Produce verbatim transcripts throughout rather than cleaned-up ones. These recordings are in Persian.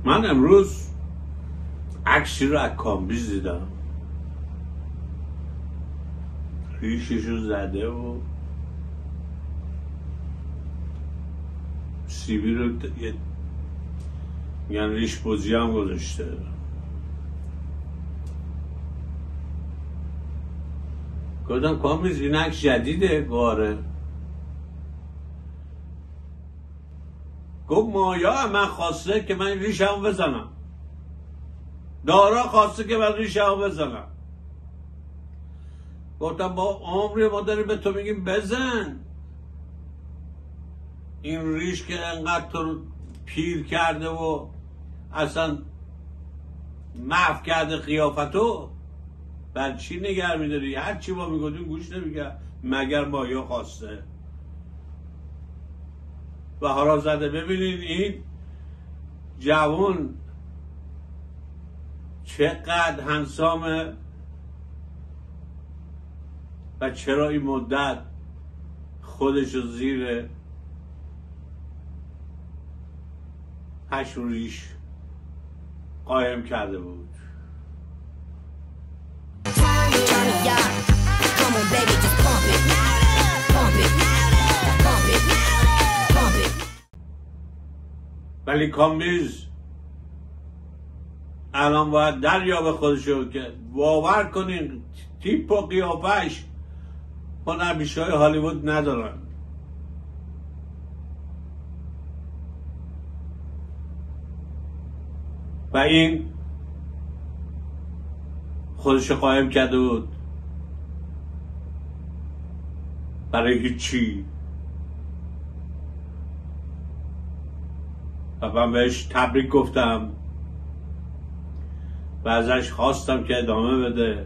من امروز عکسی رو از کامبیز دیدم، ریششو زده و سیبی رو یه میگن ریش بزی هم گذاشته. گفتم کامبیز این عکس جدیده؟ گاره. گفت مایا من خواسته که من ریشم بزنم، دارا خواسته که من ریشم بزنم. گفتم با عمری ما داریم به تو میگیم بزن، این ریش که انقدر تو پیر کرده و اصلا محو کرده قیافتو، بر چی نگر میداری؟ هر چی ما میگفتیم گوش نمیگه مگر مایا خواسته. و حالا زده. ببینید این جوان چقدر هنسامه و چرا این مدت خودش رو زیر هشت ریش قایم کرده بود. ولی کامبیز الان باید دریابه خودشو که باور کنین تیپ و قیافش هنرپیشه های هالیوود ندارن. و این خودشو قایم کرده بود برای هیچی. و من بهش تبریک گفتم و ازش خواستم که ادامه بده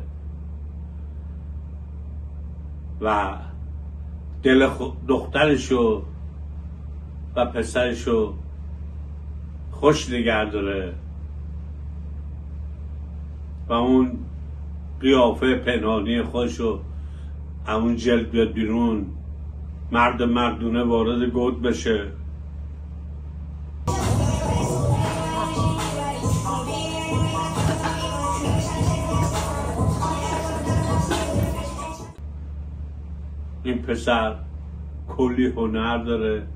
و دل دخترشو و پسرشو خوش نگه داره و اون قیافه پنهانی خودشو همون جلد بیاد بیرون، مرد مردونه وارد گود بشه. این پسر کلی هنر داره،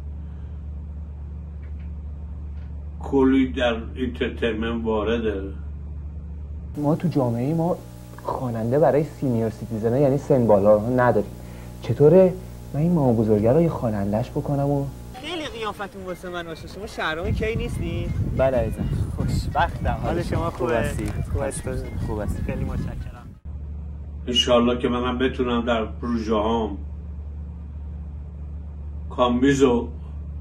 کلی در انترتینمنت وارده. ما تو جامعه ما خواننده برای سینیور سیتیزن یعنی سن بالا نداریم. چطوره من این مامان بزرگه رو یه خواننده‌اش بکنم؟ و خیلی قیافتون واسه من باشه. شما شهرام کی نیستی؟ بله عزیزم. خوشبختم. حال شما خوبه؟ خوب هستی؟ خوب هستی. خیلی متشکرم. ان شاءالله که منم بتونم در پروژه هام کامبیزو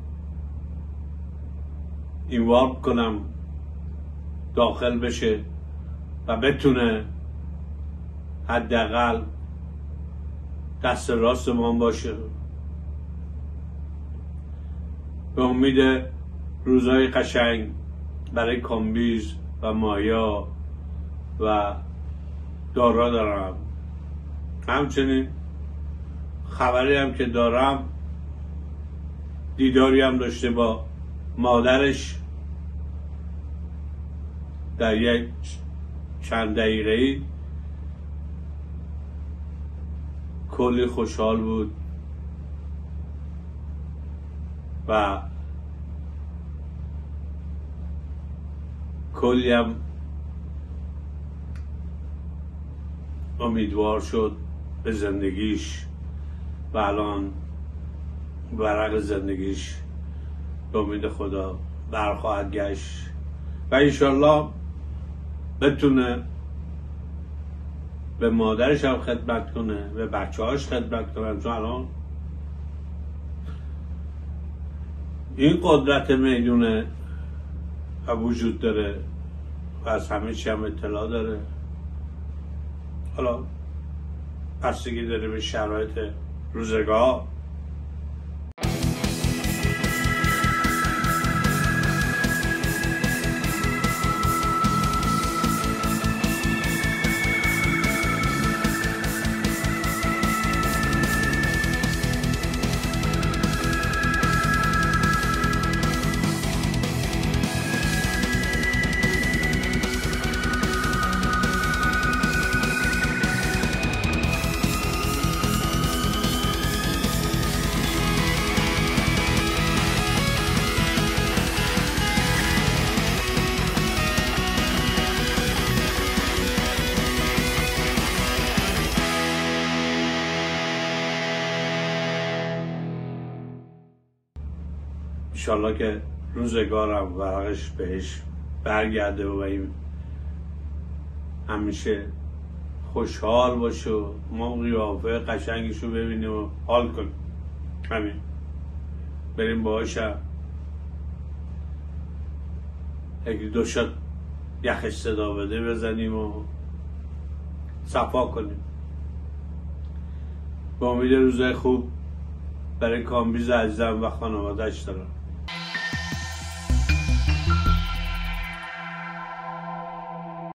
اینوالو کنم داخل بشه و بتونه حداقل دست راست ما باشه. به امید روزهای قشنگ برای کامبیز و مایا و دارا دارم. همچنین خبری هم که دارم دیداری هم داشته با مادرش در یک چند دقیقه‌ای. کلی خوشحال بود و کلی هم امیدوار شد به زندگیش و الان ورق زندگیش به امید خدا برخواهد گشت و انشالله بتونه به مادرش هم خدمت کنه، به بچه هاش خدمت کنه. چون الان این قدرت میدونه و وجود داره و از همه چی هم اطلاع داره. حالا بستگی داره به شرایط روزگار. انشالله که روزگارم ورقش بهش برگرده و این همیشه خوشحال باشه و ما قیافه قشنگشو ببینیم و حال کنیم. همین بریم باهاشم یکی دو شات یخش صدا بده بزنیم و صفا کنیم. با امید روزای خوب برای کامبیز عزیزم و خانواده‌اش دارم.